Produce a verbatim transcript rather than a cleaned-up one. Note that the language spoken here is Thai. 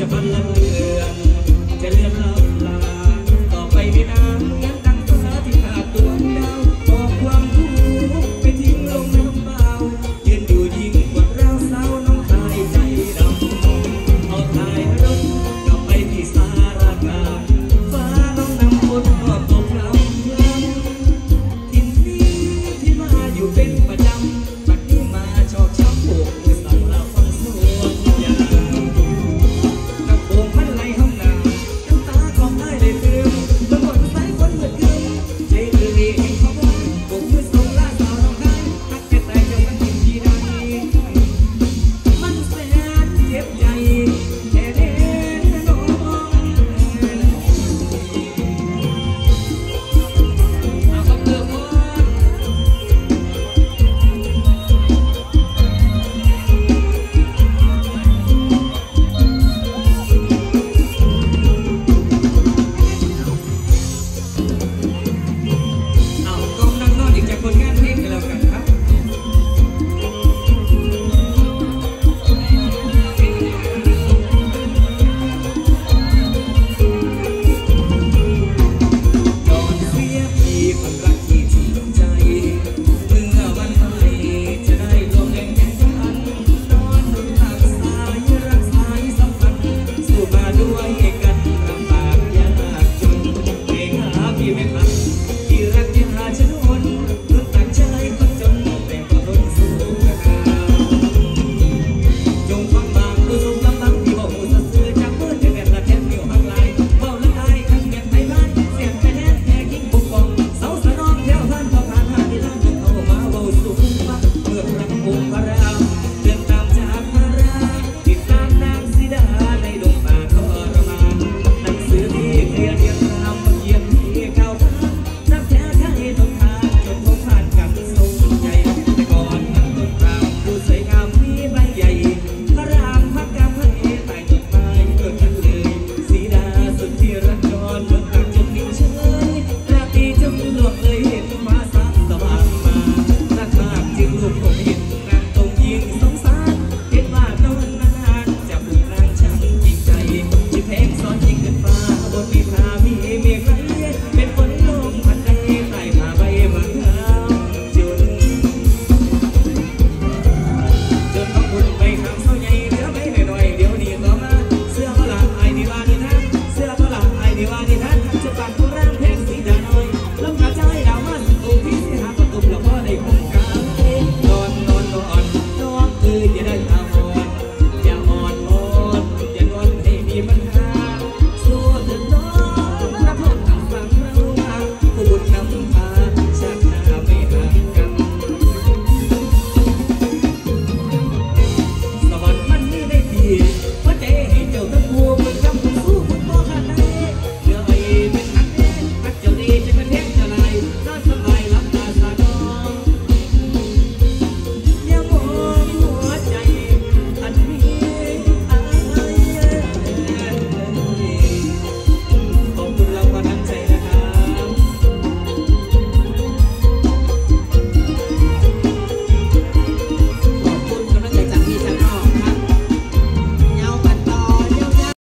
พันละเลือนจะเลื่อนลับลาต่อไปไม่นานเหมือนดังฟ้าที่ขาดดวงดาวบอกความทุกข์ไปทิ้งลงน้ำเปล่ายืนอยู่ยิ่งกว่าเราเศร้าน้องคายใจดำเอาท้ายรถกลับไปที่สารกลางฟ้าน้องนำฝนมอบตกลำลำทินนี้ที่มาอยู่เป็นประจำบัดนี้มาชอบช้ำปวดมือสั่งลาฟังสวงยาน้ำโป่งมันไหลห้องน้ำน้ำตาของอ้ายเลยเตือนเมื่อหมดสายฝนเมื่อคืนใจคือเรียกเขาว่าโบกมือส่งลาสาวน้องได้ทักแค่แต่เจ้ามันทิ้งที่ใดมันแสนเจ็บใจแค่เด็กน้องเอาก็เกือบหมดเอากองนั่งนอนอีกจากผลงานเพลงกันแล้วกันครับก่อนเสียพี่พันรักที่จริงใจเมื่อวันใหม่จะได้ลงแข่งแข่งขันนอนหนุนทางสายรักสายสัมพันธ์สู้มาด้วยกัน